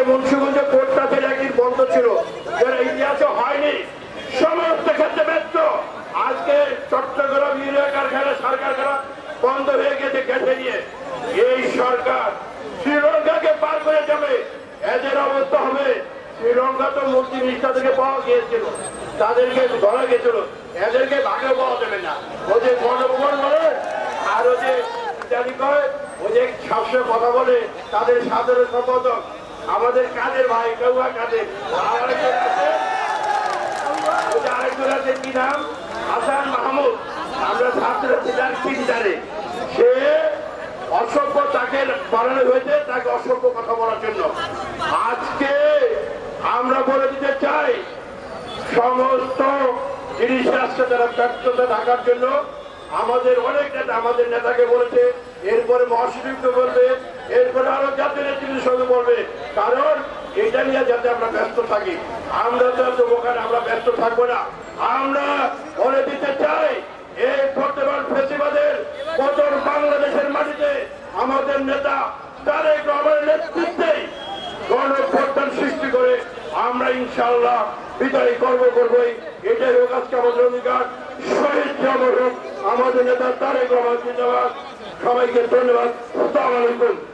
মুন্সিগঞ্জ কোর্টটা একদিন বন্ধ ছিল, যারা ইতিহাসে হয়নি, সমস্ত ক্ষেত্রে ব্যর্থ। আজকে চট্টগ্রাম ইউরিয়া কারখানা, সার কারখানা বন্ধ হয়ে গেছে গ্যাসে নিয়ে। এই সরকার শ্রীলঙ্কাকে পার করে যাবে, এদের অবস্থা হবে। শ্রীলঙ্কা তো মন্ত্রী নিষ্ঠা থেকে পাওয়া গিয়েছিল, তাদেরকে ধরা গেছিল, এদেরকে ভাগে পাওয়া যাবে না। ও যে গণভবন বলে আর ও যে ইত্যাদি কয়, ও যে সবসময় কথা বলে, তাদের সাধারণ সম্পাদক আমাদের কাদের ভাই কেউয়া কাদের, আরেকজন আছে কি নাম, হাসান মাহমুদ। আমরা ছাত্ররা ছিলাম তিনটারে, সে অসভ্য, তাকে বানানো হয়েছে তাকে অসভ্য কথা বলার জন্য। আজকে আমরা বলে দিতে চাই, সমস্ত জিনিস রাষ্ট্রে তারা ব্যর্থতা ঢাকার জন্য আমাদের অনেক নেতা আমাদের নেতাকে বলেছে, এরপরে মহাসচিবকে বলবে, এরপরে আরো জাতীয় নেতৃত্বের সঙ্গে বলবে, কারণ এটা নিয়ে যাতে আমরা ব্যস্ত থাকি। আমরা তো ওখানে আমরা ব্যস্ত থাকবো না। আমরা বলে দিতে চাই, এই বর্তমান ফ্যাসিবাদের পতন বাংলাদেশের মাটিতে আমাদের নেতা তারেক রহমানের নেতৃত্বেই গণঅভ্যুত্থান সৃষ্টি করে আমরা ইনশাআল্লাহ বিদায় করবই। এটাই হোক আজকে আমাদের অধিকার। শহীদ আমাদের নেতা তারেক রহমান জিন্দাবাদ। সবাইকে ধন্যবাদ। আসসালামু আলাইকুম।